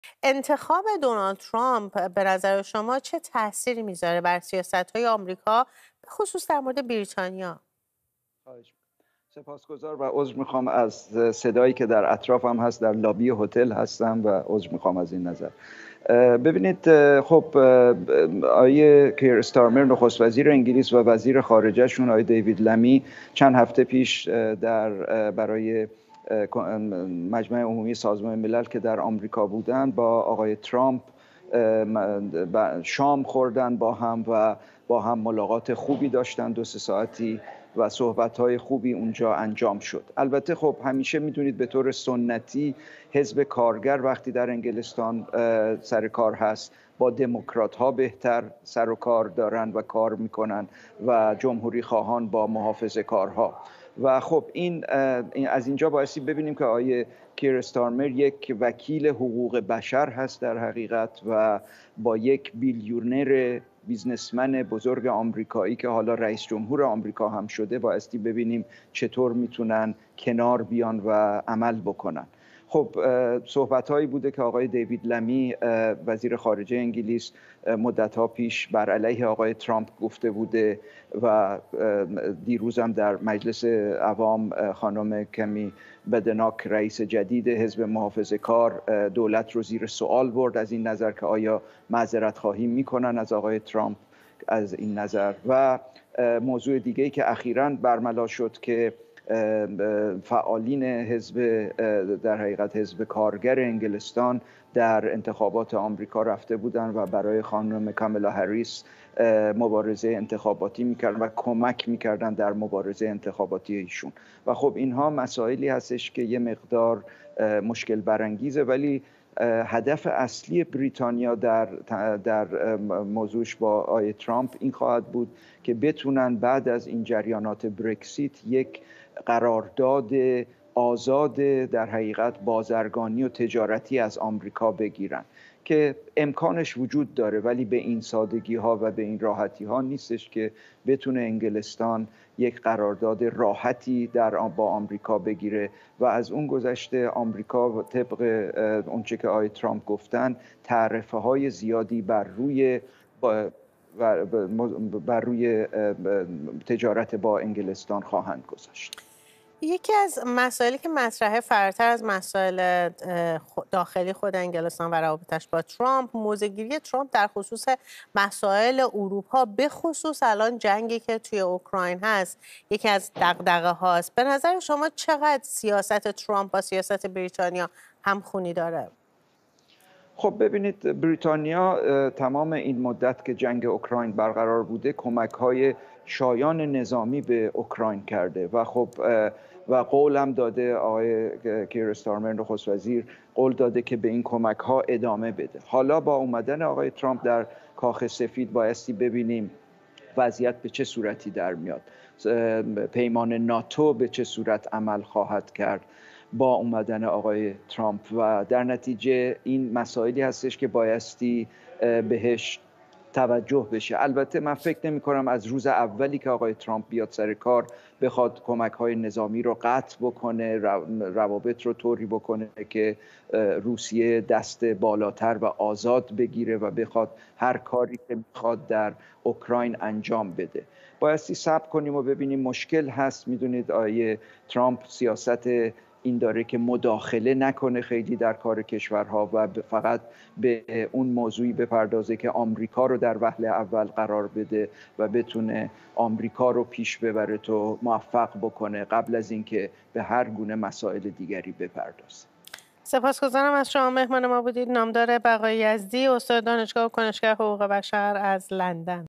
انتخاب دونالد ترامپ به نظر شما چه تأثیری میذاره بر سیاست‌های آمریکا به خصوص در مورد بریتانیا؟ خواهش سپاسگزار و عذر میخوام از صدایی که در اطرافم هست. در لابی هتل هستم و عذر میخوام از این نظر. ببینید، خب آقای کیر استارمر نخست وزیر انگلیس و وزیر خارجهشون آقای دیوید لمی چند هفته پیش برای مجمع عمومی سازمان ملل که در آمریکا بودن با آقای ترامپ شام خوردن با هم و با هم ملاقات خوبی داشتن، 2-3 ساعتی، و صحبت‌های خوبی اونجا انجام شد. البته خب همیشه میدونید به طور سنتی حزب کارگر وقتی در انگلستان سر کار هست با دموکرات ها بهتر سر و کار دارن و کار میکنن و جمهوری خواهان با محافظه کارها. و خب این از اینجا بایستی ببینیم که آقای کیر استارمر یک وکیل حقوق بشر هست در حقیقت و با یک بیلیونر بیزنسمن بزرگ آمریکایی که حالا رئیس جمهور آمریکا هم شده بایستی ببینیم چطور میتونن کنار بیان و عمل بکنن. خب صحبت‌هایی بوده که آقای دیوید لمی وزیر خارجه انگلیس مدت‌ها پیش بر علیه آقای ترامپ گفته بوده و دیروز هم در مجلس عوام خانم کمی بدناک رئیس جدید حزب محافظه کار دولت رو زیر سوال برد از این نظر که آیا معذرت خواهی میکنن از آقای ترامپ از این نظر. و موضوع دیگه‌ای که اخیراً برملا شد که فعالین در حقیقت حزب کارگر انگلستان در انتخابات آمریکا رفته بودن و برای خانم کاملا هریس مبارزه انتخاباتی میکردن و کمک میکردن در مبارزه انتخاباتی ایشون. و خب اینها مسائلی هستش که یه مقدار مشکل برانگیزه، ولی هدف اصلی بریتانیا در موضوعش با آقای ترامپ این خواهد بود که بتونن بعد از این جریانات برکسیت یک قرارداد آزاد در حقیقت بازرگانی و تجارتی از آمریکا بگیرن که امکانش وجود داره، ولی به این سادگی ها و به این راحتی ها نیستش که بتونه انگلستان یک قرارداد راحتی با آمریکا بگیره. و از اون گذشته آمریکا طبق اونچه که آقای ترامپ گفتن تعرفه های زیادی بر روی تجارت با انگلستان خواهند گذاشت. یکی از مسائلی که مطرحه فراتر از مسائل داخلی خود انگلستان و روابطش با ترامپ، موضع‌گیری ترامپ در خصوص مسائل اروپا، به خصوص الان جنگی که توی اوکراین هست، یکی از دغدغه هاست. به نظر شما چقدر سیاست ترامپ با سیاست بریتانیا همخونی داره؟ خب ببینید، بریتانیا تمام این مدت که جنگ اوکراین برقرار بوده کمک‌های شایان نظامی به اوکراین کرده و خب و قول هم داده، آقای کیر استارمر نخست وزیر قول داده که به این کمک‌ها ادامه بده. حالا با اومدن آقای ترامپ در کاخ سفید بایستی ببینیم وضعیت به چه صورتی در میاد، پیمان ناتو به چه صورت عمل خواهد کرد با اومدن آقای ترامپ. و در نتیجه این مسائلی هستش که بایستی بهش توجه بشه. البته من فکر نمی کنم از روز اولی که آقای ترامپ بیاد سر کار بخواد کمک‌های نظامی رو قطع بکنه، روابط رو طوری بکنه که روسیه دست بالاتر و آزاد بگیره و بخواد هر کاری که میخواد در اوکراین انجام بده. بایستی صبر کنیم و ببینیم. مشکل هست، میدونید آقای ترامپ سیاست این داره که مداخله نکنه خیلی در کار کشورها و فقط به اون موضوعی بپردازه که آمریکا رو در وهله اول قرار بده و بتونه آمریکا رو پیش ببره تا موفق بکنه قبل از اینکه به هر گونه مسائل دیگری بپردازه. سپاسگزارم از شما. مهمان ما بودید نامدار بقای یزدی، استاد دانشگاه و کنشگر حقوق بشر از لندن.